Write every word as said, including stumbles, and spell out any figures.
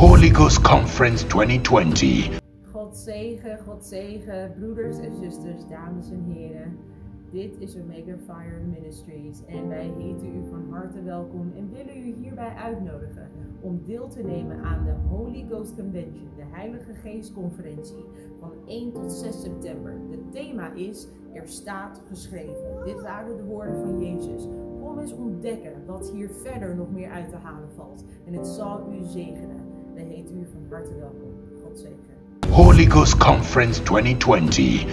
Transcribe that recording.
Holy Ghost Conference twenty twenty. God zegen, God zegen, broeders en zusters, dames en heren. Dit is Omega Fire Ministries en wij heten u van harte welkom en willen u hierbij uitnodigen om deel te nemen aan de Holy Ghost Convention, de Heilige Geest Conferentie van één tot zes september. Het thema is: er staat geschreven. Dit waren de woorden van Jezus. Kom eens ontdekken wat hier verder nog meer uit te halen valt en het zal u zegenen. Wij heten u van harte welkom. God zegen. Holy Ghost Conference twenty twenty.